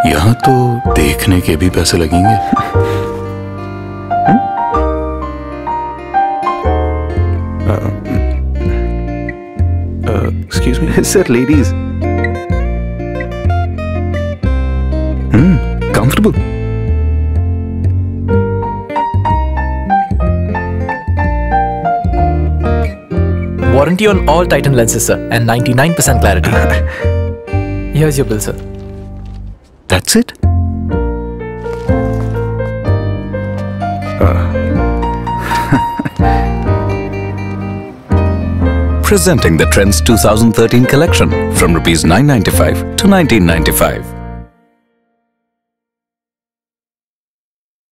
यहाँ तो देखने के भी पैसे लगेंगे। Excuse me, sir, ladies. Comfortable. Warranty on all Titan lenses, sir, and 99% clarity. Here's your bill, sir. That's it? Presenting the Trends 2013 collection from Rs 995 to 1995.